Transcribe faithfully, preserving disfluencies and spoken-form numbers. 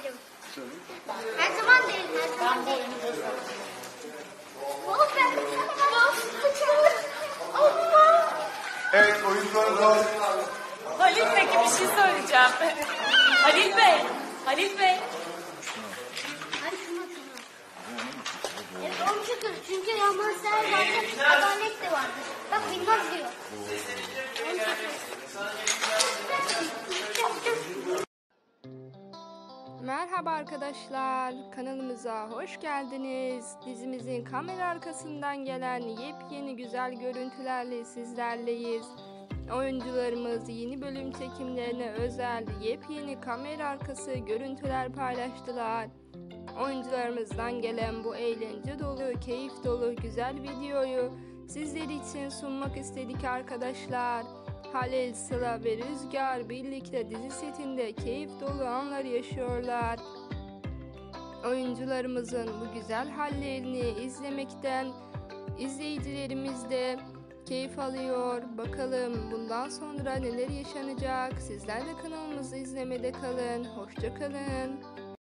söyleyeceğim. Her zaman değil, her zaman değil. Oğlum ben Allah! Evet, oyuncularımız var. Halil peki bir şey söyleyeceğim. Halil Bey, Halil Bey. Hadi şuna şuna. Evet onu şükür. Çünkü Yamanser vardır, adalet de vardır. Bak bilmez diyor. Onu şükür. Merhaba arkadaşlar, kanalımıza hoş geldiniz. Dizimizin kamera arkasından gelen yepyeni güzel görüntülerle sizlerleyiz. Oyuncularımız yeni bölüm çekimlerine özel yepyeni kamera arkası görüntüler paylaştılar. Oyuncularımızdan gelen bu eğlence dolu, keyif dolu güzel videoyu sizler için sunmak istedik arkadaşlar. Halil, Sıla ve Rüzgar birlikte dizi setinde keyif dolu anlar yaşıyorlar. Oyuncularımızın bu güzel hallerini izlemekten izleyicilerimiz de keyif alıyor. Bakalım bundan sonra neler yaşanacak? Sizler de kanalımızı izlemede kalın. Hoşça kalın.